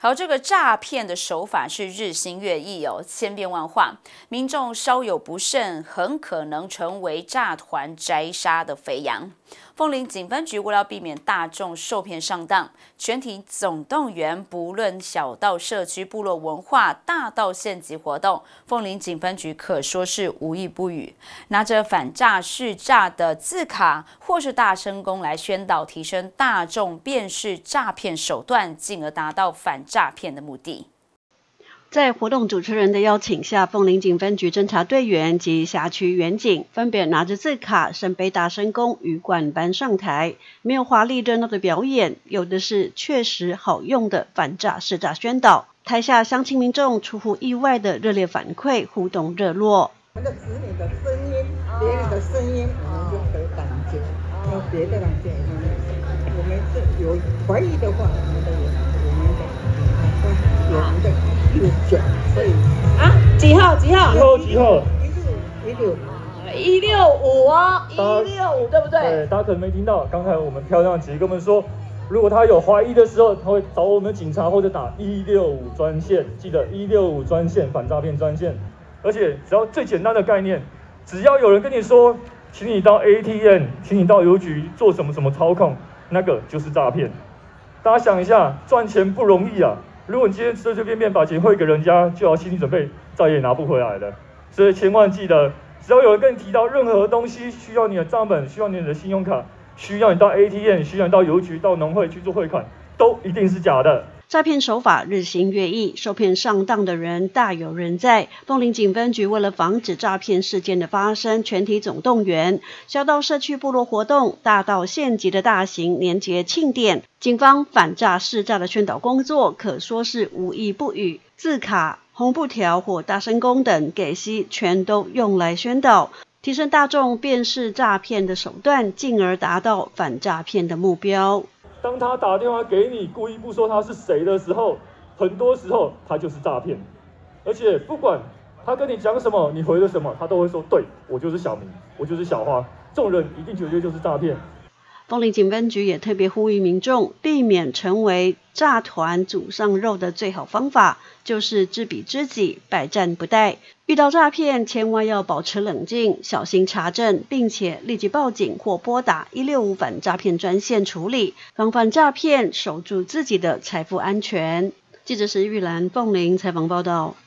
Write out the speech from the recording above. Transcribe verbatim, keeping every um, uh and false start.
好，这个诈骗的手法是日新月异哦，千变万化，民众稍有不慎，很可能成为诈团宅杀的肥羊。凤林警分局为了避免大众受骗上当，全体总动员，不论小到社区部落文化，大到县级活动，凤林警分局可说是无一不语。拿着反诈试诈的字卡或是大声公来宣导，提升大众辨识诈骗手段，进而达到反诈骗的目的。 在活动主持人的邀请下，凤林警分局侦查队员及辖区员警分别拿着字卡、圣杯大声公与管班上台，没有华丽热闹的表演，有的是确实好用的反诈试诈宣导。台下乡亲民众出乎意外的热烈反馈，互动热络。 我们的子女的声音，别人的声音，我们就可以感觉，有别的人建议，我们是有怀疑的话，我们都有我们的，有我们的右脚，所以啊，几号？几号？ 几号？几号？ 一六一六五哦，一六五对不对？ 对，大家可能没听到，刚才我们漂亮的姐姐跟我们说，如果他有怀疑的时候，他会找我们警察或者打一六五专线，记得一六五专线反诈骗专线。而且只要最简单的概念，只要有人跟你说，请你到 A T M， 请你到邮局做什么什么操控，那个就是诈骗。大家想一下，赚钱不容易啊！如果你今天随随便便把钱汇给人家，就要心理准备再也拿不回来了。所以千万记得，只要有人跟你提到任何东西需要你的账本、需要你的信用卡、需要你到 A T M、需要你到邮局、到农会去做汇款，都一定是假的。 诈骗手法日新月异，受骗上当的人大有人在。凤林警分局为了防止诈骗事件的发生，全体总动员，小到社区部落活动，大到县级的大型年节庆典，警方反诈试诈的宣导工作可说是无一不语。字卡、红布条或大声公等给息全都用来宣导，提升大众辨识诈骗的手段，进而达到反诈骗的目标。 当他打电话给你，故意不说他是谁的时候，很多时候他就是诈骗。而且不管他跟你讲什么，你回了什么，他都会说对，我就是小明，我就是小花。这种人一定绝对就是诈骗。 凤林警分局也特别呼吁民众，避免成为诈团祖上肉的最好方法，就是知彼知己，百战不殆。遇到诈骗，千万要保持冷静，小心查证，并且立即报警或拨打一六五反诈骗专线处理，防范诈骗，守住自己的财富安全。记者石玉兰，凤林采访报道。